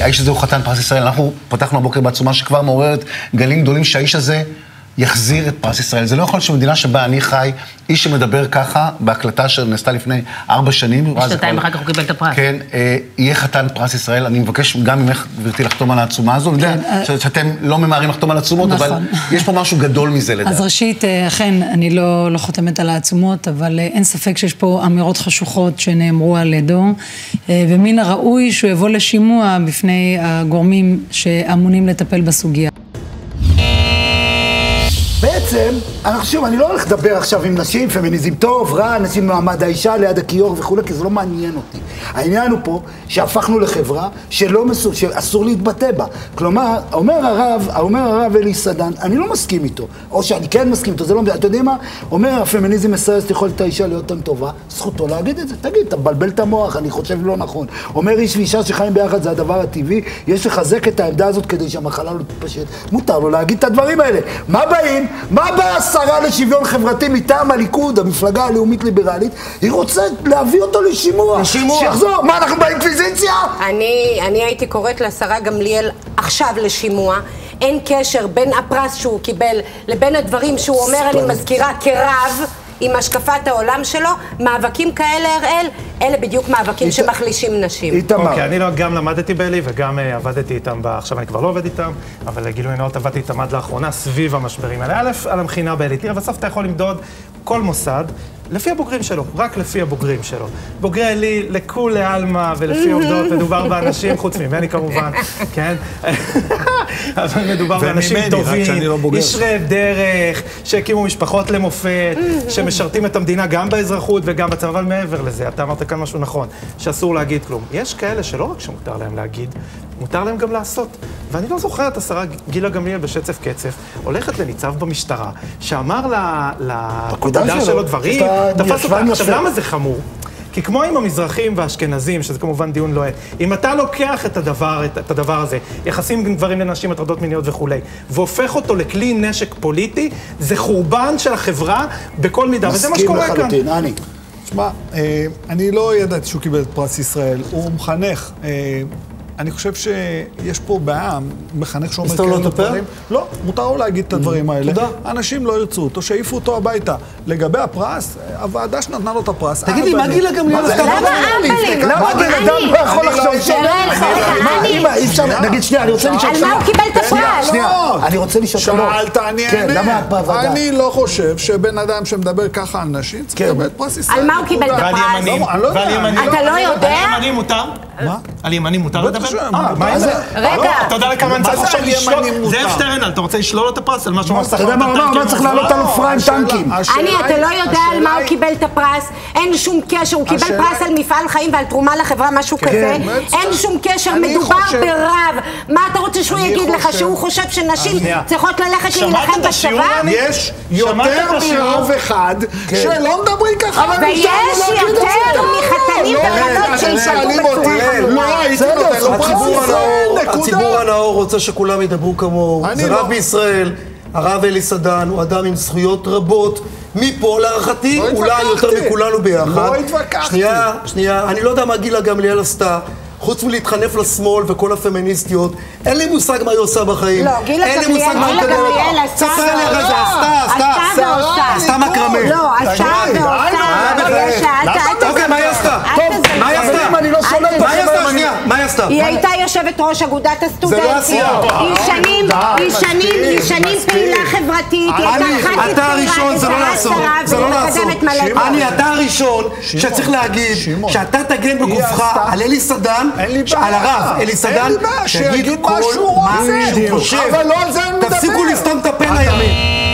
האיש הזה הוא חתן פרס ישראל. אנחנו פתחנו הבוקר בעצומה שכבר מעוררת גלים גדולים שהאיש הזה יחזיר את פרס ישראל. זה לא יכול להיות שבמדינה שבה אני חי, איש שמדבר ככה, בהקלטה שנעשתה לפני 4 שנים. שנתיים אחר כך הוא קיבל את הפרס. כן, יהיה חתן פרס ישראל. אני מבקש גם ממך, גברתי, לחתום על העצומה הזו. אני יודע שאתם לא ממהרים לחתום על העצומות, אבל יש פה משהו גדול מזה לדעת. אז ראשית, אכן, אני לא חותמת על העצומות, אבל אין ספק שיש פה אמירות חשוכות שנאמרו על ידו, ומן הראוי שהוא יבוא לשימוע בפני הגורמים שאמונים לטפל בסוגיה. בעצם, אני לא הולך לדבר עכשיו עם נשים, פמיניזם טוב, רע, נשים מעמד האישה ליד הכיור וכו', כי זה לא מעניין אותי. העניין הוא פה שהפכנו לחברה שאסור להתבטא בה. כלומר, אומר הרב אלי סדן, אני לא מסכים איתו, או שאני כן מסכים איתו, זה לא, אתה יודע מה? אומר, הפמיניזם מסייס יכול את האישה להיות אותם טובה, זכותו להגיד את זה, תגיד, אתה מבלבל את המוח, אני חושב לא נכון. אומר איש ואישה שחיים ביחד, זה הדבר הטבעי, יש לחזק את העמדה הזאת כדי שהמחלה לא תתפשט. מותר לו להגיד את הדברים האלה. מה באים? מה באה השרה לשוויון חברתי מטעם הליכוד, המפלגה הלאומית ליברלית? היא רוצה להביא אותו לשימוע. שיחזור. מה, אנחנו באינקוויזיציה? אני הייתי קוראת לשרה גמליאל עכשיו לשימוע. אין קשר בין הפרס שהוא קיבל לבין הדברים שהוא אומר, אני מזכירה, כרב, עם השקפת העולם שלו. מאבקים כאלה, הראל, אלה בדיוק מאבקים שמחלישים נשים. אוקיי, אני גם למדתי באלי וגם עבדתי איתם, עכשיו אני כבר לא עובד איתם, אבל גילוי נאות עבדתי איתם עד לאחרונה סביב המשברים האלה. א', על המכינה באלי, תראה, בסוף אתה יכול למדוד כל מוסד לפי הבוגרים שלו, רק לפי הבוגרים שלו. בוגרי אלי, לכולי עלמא ולפי עובדות, מדובר באנשים, חוץ ממני כמובן, כן? אבל מדובר באנשים טובים, ישרי דרך, שהקימו משפחות למופת, שמשרתים את המדינה גם באזרחות וגם בצבא, אבל מעבר לזה, אתה אמרת כאן משהו נכון, שאסור להגיד כלום. יש כאלה שלא רק שמותר להם להגיד, מותר להם גם לעשות. ואני לא זוכר את השרה גילה גמליאל בשצף קצף, הולכת לניצב במשטרה, שאמר לפקודה שלו דברים, תפס אותה. עכשיו, למה זה חמור? כי כמו עם המזרחים והאשכנזים, שזה כמובן דיון לא... אם אתה לוקח את הדבר הזה, יחסים בין גברים לנשים, הטרדות מיניות וכו', והופך אותו לכלי נשק פוליטי, זה חורבן של החברה בכל מידה, וזה מה שקורה כאן. מסכים לחלוטין, תשמע, אני לא ידעתי שהוא קיבל את פרס ישראל, הוא מחנך. אני חושב שיש פה בעיה, מחנך שאומר כאלה דברים. לא, מותר לו להגיד את הדברים האלה. תודה. אנשים לא ירצו אותו, שאיפו אותו הביתה. לגבי הפרס, הוועדה שנתנה לו את הפרס. תגיד לי, מה גילה גמליאל עשתה? למה אבלים? למה בן אדם לא יכול לחשוב שאלה? אי אפשר, נגיד, שנייה, אני רוצה לשאול על מה הוא קיבל את הפרס? שנייה, אני רוצה לשאול שאלות. שאלת, אני אענה. אני לא חושב שבן אדם שמדבר ככה על נשים צריך לקבל את פרס ישראל. על מה הוא קיבל את הפרס? אתה לא יודע? על ימנים מותר? מה? על ימנים מותר לדבר? מה זה? רגע. אתה יודע לכמה אני צריך עכשיו לשלול? זאב שטרנל, אתה רוצה לשלול את הפרס על מה שהוא עשה? אתה יודע מה צריך לעלות על אופניים טנקים? אתה לא יודע על מה הוא קיבל את הפרס, אין שום קשר, הוא קיבל פרס על מפעל חיים ועל תרומה לחברה, משהו כזה, אין שום קשר, מדובר ברב. מה אתה רוצה שהוא יגיד לך, שהוא חושב שנשים צריכות ללכת להילחם בצבא? יש יותר מרב אחד שלא מדברים ככה. ויש יותר מחתנים וחתנות שישלחו בצורה הציבור הנאור רוצה שכולם ידברו כמוהו. זה רב בישראל, הרב אלי סדן, הוא אדם עם זכויות רבות. מפה להערכתי, אולי יותר מכולנו ביחד. לא התווכחתי. שנייה, אני לא יודע מה גילה גמליאל עשתה. חוץ מלהתחנף לשמאל וכל הפמיניסטיות, אין לי מושג מה היא עושה בחיים. לא, גילה גמליאל עשתה ועושה. עשתה מקרמה. לא, עשתה ועושה. אוקיי, מה היא עשתה? מה היא עשתה? מה היא עשתה? היא הייתה יושבת ראש אגודת הסטודנטים. היא שנים פעילה חברתית. אתה הראשון, זה לא לעשות. זה לא לעשות. אתה הראשון שצריך להגיד שאתה תגן בגופך על אלי סדן, על הרב אלי סדן, שיגיד כל מה שהוא חושב. תפסיקו לסתום את הפה לימין.